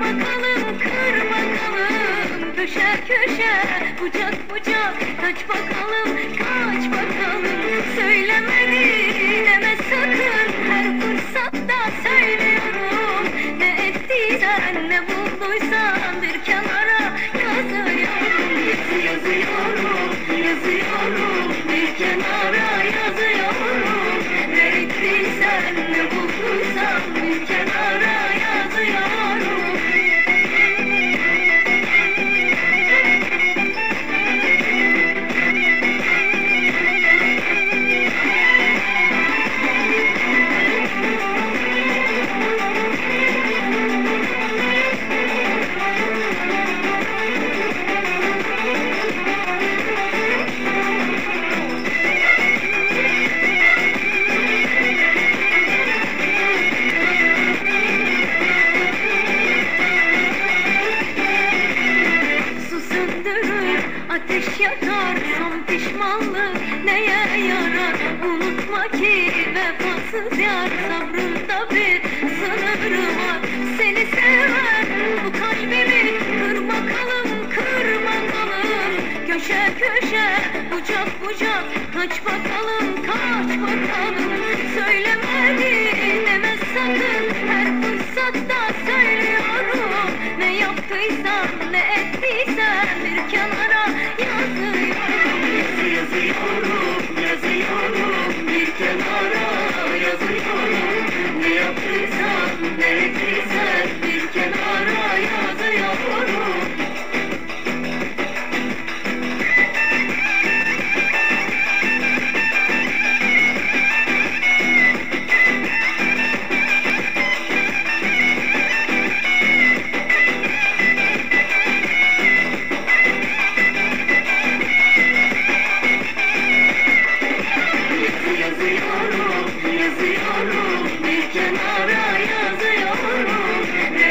bakalım, kır bakalım, köşe köşe, bucak bucak, kaç bakalım, kaç bakalım. Söylemedi deme sakın, her fırsatta söylüyorum. Ne ettiysen, ne bulduysan bir kenara yazıyorum. Yazıyorum, yazıyorum, bir kenara yazıyorum. Ne ettiysen, ne bulduysan bir kenara yazıyorum. Ateş yakar, son pişmanlık neye yarar? Unutma ki vefasız yar, sabrında bir sınırı var. Seni seven bu kalbimi kır bakalım, kır bakalım. Köşe köşe, bucak bucak, kaç bakalım, kaç bakalım. Söylemedi deme sakın, her fırsatta söylüyorum. Ne yaptıysan, ne ettiysen bir kenara yazıyorum. Yazıyorum, yazıyorum, bir kenara yazıyorum. Ne yaptıysan, ne ettiysen bir kenara yazıyorum. Yazıyorum, yazıyorum, bir kenara yazıyorum.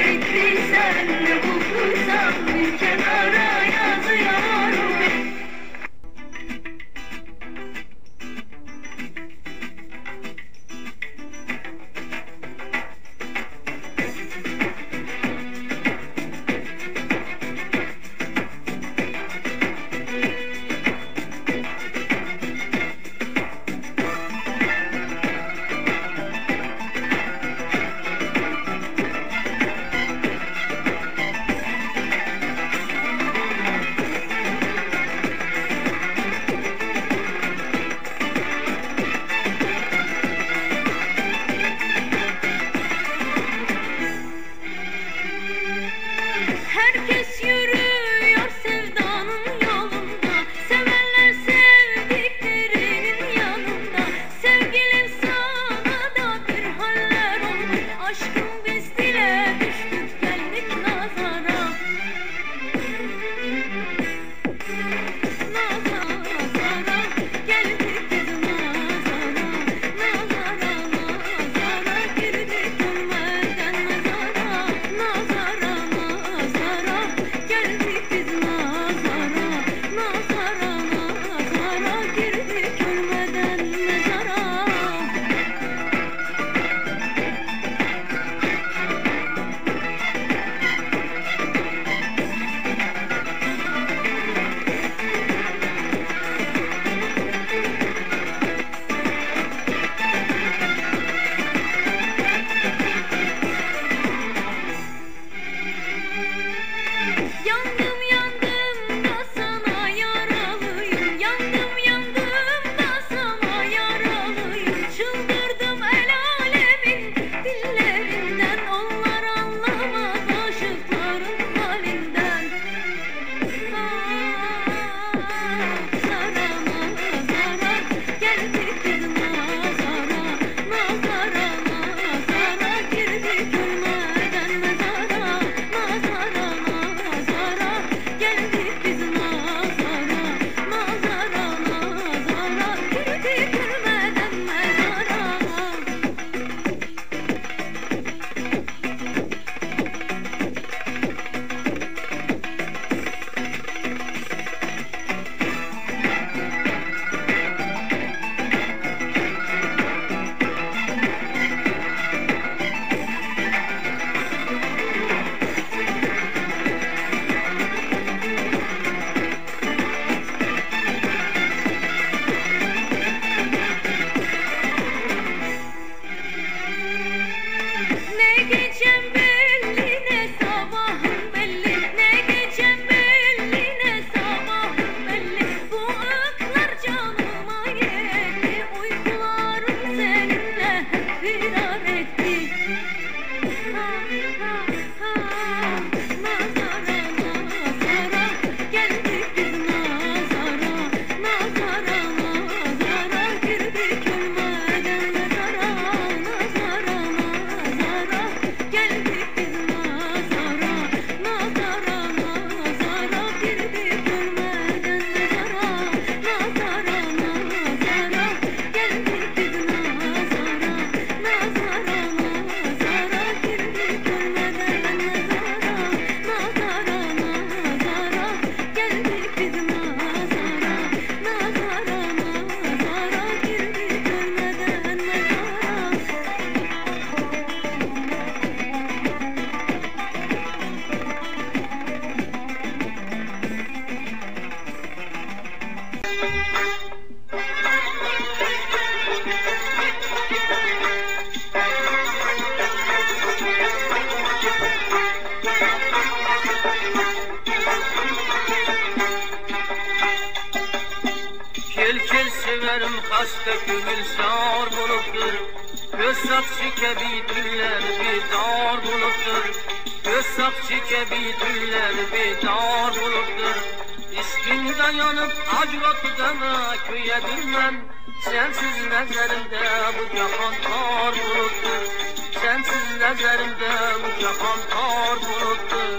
Kaçta gümülsar buluttur, göz sakçı kebitüller bedar buluttur. Göz sakçı kebitüller bedar buluttur. İskinde yanıp acıvatıdana köyedir ben. Sensiz nəzərimdə bu cahan tar bulutdur. Sensiz nəzərimdə bu cahan tar bulutdur.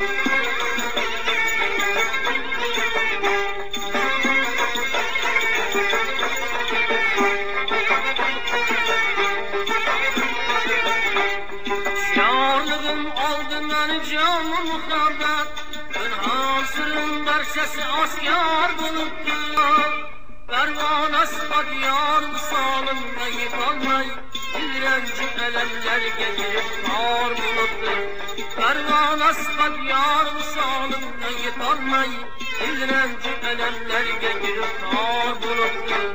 Şiarlığım aldı məni canım muhabbet. Ben hasırın berşesi askar bulutdur. Pervan asfad yar misalım neyip almay. Direnci elemlerge girip tar buluttur. Pervan asfad yar misalım neyip almay. Direnci elemlerge girip tar buluttur.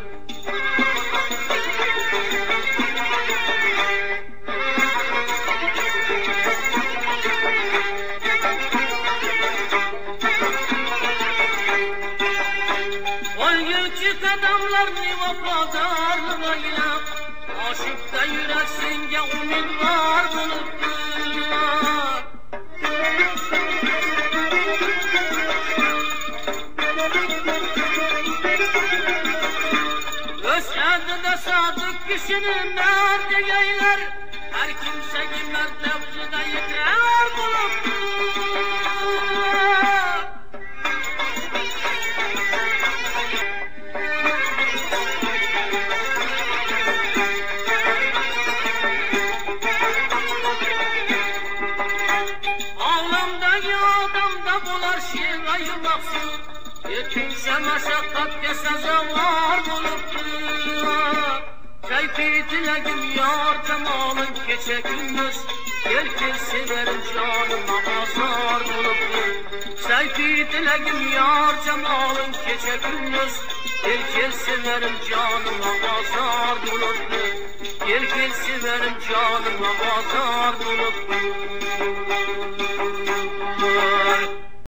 Adamlarını vafadarlığa ile aşık da yüreksinde umut var bulutlar. Öz elde sadık kişinin nerede yaylar, her kimse ki mertebinde yeter bulutlar. Kimse meşakkat keseze var buluttur. Keyfi dilegim yar cemalın keçe gündüz. Gel gel severim canıma azar buluttur. Keyfi dilegim yar cemalın keçe gündüz. Gel gel severim canıma azar buluttur. Gel gel severim canıma azar buluttur.